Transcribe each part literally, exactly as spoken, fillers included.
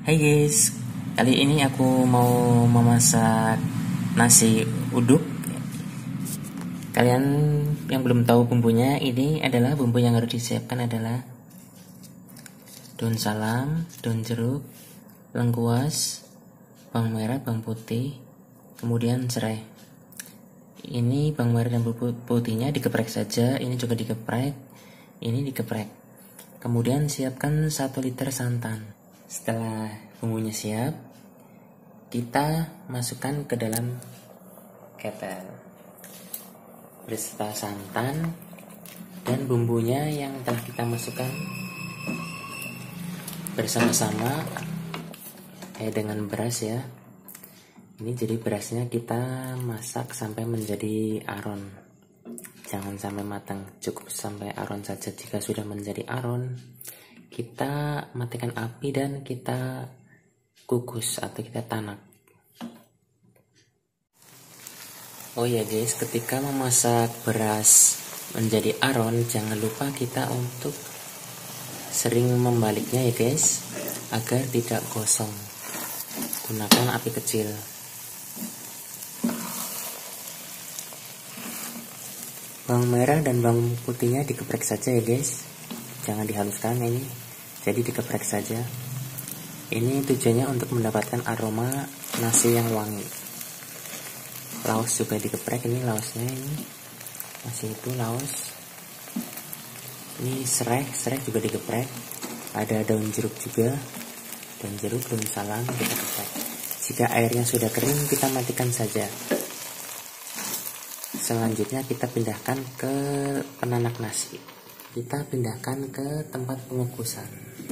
Hai guys, kali ini aku mau memasak nasi uduk. Kalian yang belum tahu bumbunya, ini adalah bumbu yang harus disiapkan adalah daun salam, daun jeruk, lengkuas, bawang merah, bawang putih, kemudian serai. Ini bawang merah dan bawang putihnya digeprek saja, ini juga digeprek, ini digeprek. Kemudian siapkan satu liter santan. Setelah bumbunya siap, kita masukkan ke dalam ketel beserta santan dan bumbunya yang telah kita masukkan bersama-sama kayak dengan beras ya. Ini jadi berasnya kita masak sampai menjadi aron, jangan sampai matang, cukup sampai aron saja. Jika sudah menjadi aron, kita matikan api dan kita kukus atau kita tanak. Oh ya guys, ketika memasak beras menjadi aron, jangan lupa kita untuk sering membaliknya ya guys, agar tidak gosong. Gunakan api kecil. Bawang merah dan bawang putihnya digeprek saja ya guys, jangan dihaluskan ini. Jadi digeprek saja. Ini tujuannya untuk mendapatkan aroma nasi yang wangi. Laos juga digeprek, ini laosnya ini. Masih itu laos. Ini serai, serai juga digeprek. Ada daun jeruk juga. Daun jeruk, daun salam kita geprek. Jika airnya sudah kering, kita matikan saja. Selanjutnya kita pindahkan ke penanak nasi. Kita pindahkan ke tempat pengukusan.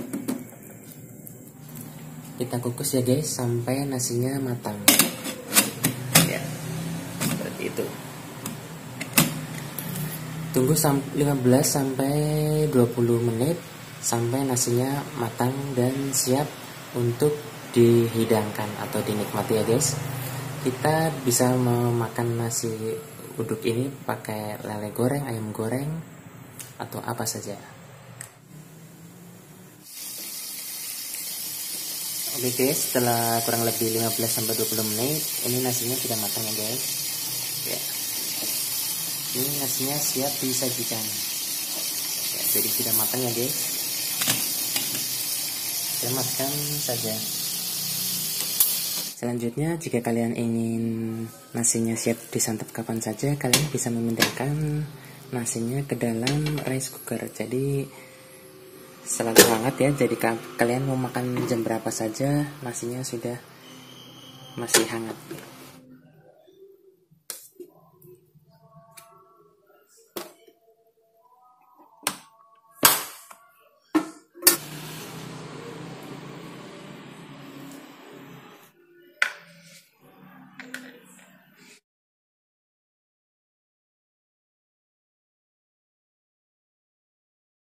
Kita kukus ya guys sampai nasinya matang. Ya, seperti itu. Tunggu lima belas sampai dua puluh menit sampai nasinya matang dan siap untuk dihidangkan atau dinikmati ya guys. Kita bisa memakan nasi uduk ini pakai lele goreng, ayam goreng, atau apa saja. Oke guys, setelah kurang lebih lima belas sampai dua puluh menit, ini nasinya sudah matang ya guys. Ya. Ini nasinya siap disajikan. Ya, jadi sudah matang ya guys. Kita makan saja. Selanjutnya, jika kalian ingin nasinya siap disantap kapan saja, kalian bisa memindahkan nasinya ke dalam rice cooker. Jadi selalu hangat ya. Jadi kalian mau makan jam berapa saja, nasinya sudah masih hangat.